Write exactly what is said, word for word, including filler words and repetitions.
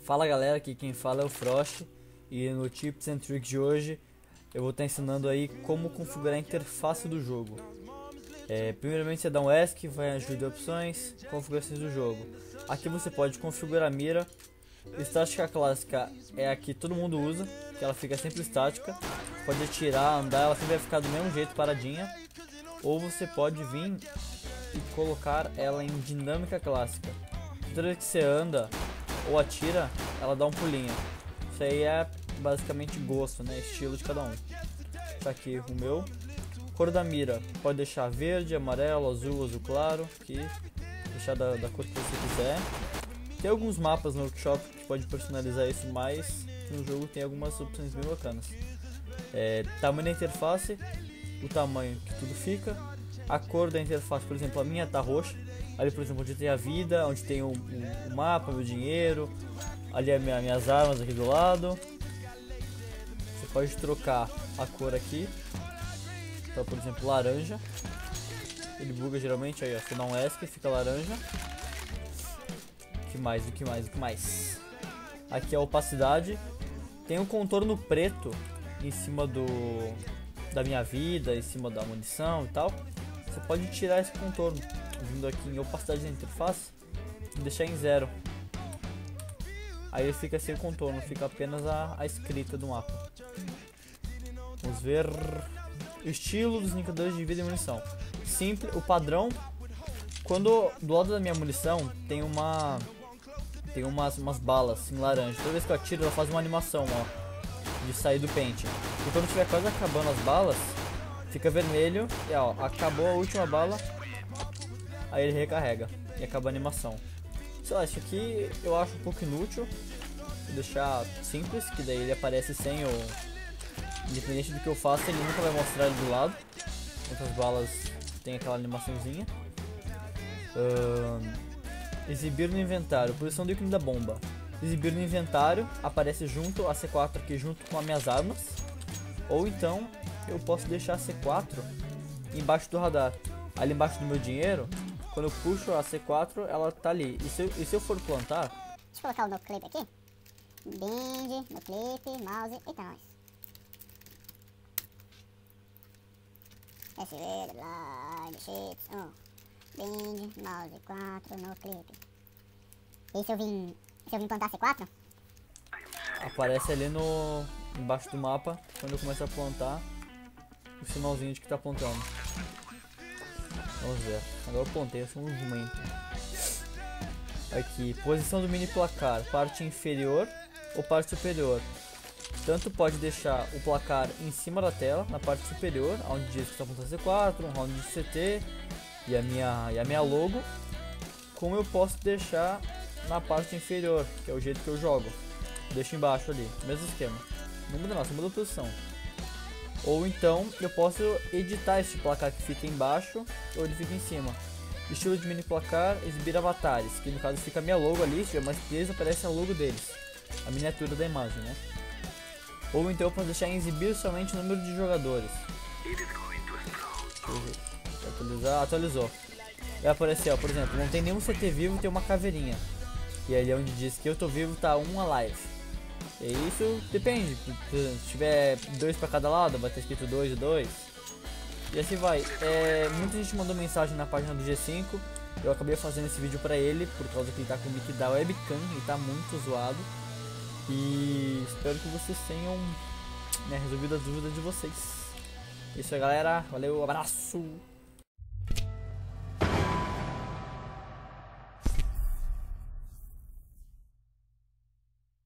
Fala galera, aqui quem fala é o Frost e no Tips and Tricks de hoje eu vou estar ensinando aí como configurar a interface do jogo. É, primeiramente você dá um ESC, vai em ajuda de opções, configurações do jogo. Aqui você pode configurar a mira. Estática clássica é a que todo mundo usa, que ela fica sempre estática. Pode atirar, andar, ela sempre vai ficar do mesmo jeito, paradinha. Ou você pode vir e colocar ela em dinâmica clássica. Toda vez que você anda ou atira, ela dá um pulinho. Isso aí é basicamente gosto, né? Estilo de cada um. Tá aqui o meu. Cor da mira, pode deixar verde, amarelo, azul, azul claro, aqui. Deixar da, da cor que você quiser. Tem alguns mapas no workshop que pode personalizar isso, mas no jogo tem algumas opções bem bacanas. É, tamanho da interface, o tamanho que tudo fica. A cor da interface, por exemplo, a minha tá roxa. Ali, por exemplo, onde tem a vida, onde tem o, o, o mapa, meu dinheiro. Ali as minha, minhas armas aqui do lado. Você pode trocar a cor aqui. Então, por exemplo, laranja. Ele buga geralmente, aí ó, você dá um ESC e fica laranja. O que mais, o que mais, o que mais? Aqui é a opacidade. Tem um contorno preto em cima do da minha vida, em cima da munição e tal. Você pode tirar esse contorno vindo aqui em opacidade da interface e deixar em zero. Aí ele fica sem contorno, fica apenas a, a escrita do mapa. Vamos ver. Estilo dos indicadores de vida e munição. Simples, o padrão. Quando do lado da minha munição tem uma tem umas, umas balas em laranja. Toda vez que eu atiro ela faz uma animação, ó, de sair do pente. E quando estiver quase acabando as balas, fica vermelho e ó, acabou a última bala. Aí ele recarrega e acaba a animação. Sei lá, isso aqui eu acho um pouco inútil. Vou deixar simples, que daí ele aparece sem o... Independente do que eu faça, ele nunca vai mostrar ele do lado. Outras balas tem aquela animaçãozinha. Uh, exibir no inventário, posição do ícone da bomba. Exibir no inventário, aparece junto a C quatro aqui junto com as minhas armas. Ou então eu posso deixar a C quatro embaixo do radar. Ali embaixo do meu dinheiro, quando eu puxo a C quatro, ela tá ali. E se eu, e se eu for plantar... Deixa eu colocar o no clip aqui. Bind, no clip, mouse. Eita, nós. S V, blind, sheets, um. Bind, mouse, quatro, no clip. E se eu vim, se eu vim plantar C quatro? Aparece ali no embaixo do mapa, quando eu começo a plantar, o sinalzinho de que tá plantando. Vamos ver. Agora eu plantei, eu sou um jumento. Aqui, posição do mini placar, parte inferior ou parte superior. Tanto pode deixar o placar em cima da tela, na parte superior, onde diz que está apontando C quatro, um round de C T e a minha, e a minha logo. Como eu posso deixar na parte inferior, que é o jeito que eu jogo. Deixo embaixo ali, mesmo esquema. Não muda não, só muda a posição. Ou então eu posso editar esse placar que fica embaixo ou ele fica em cima. Estilo de mini placar, exibir avatares, que no caso fica a minha logo ali, se tiver mais três aparece a logo deles. A miniatura da imagem, né? Ou então eu posso deixar em exibir somente o número de jogadores. Atualizar, atualizou. Vai aparecer, ó, por exemplo, não tem nenhum C T vivo, tem uma caveirinha. E ali onde diz que eu tô vivo tá um alive. E isso depende, se tiver dois pra cada lado, vai ter escrito dois e dois. E assim vai. É, muita gente mandou mensagem na página do G cinco. Eu acabei fazendo esse vídeo pra ele, por causa que ele tá com o nick da webcam e tá muito zoado. E espero que vocês tenham, né, resolvido as dúvidas de vocês. Isso aí galera, valeu, abraço!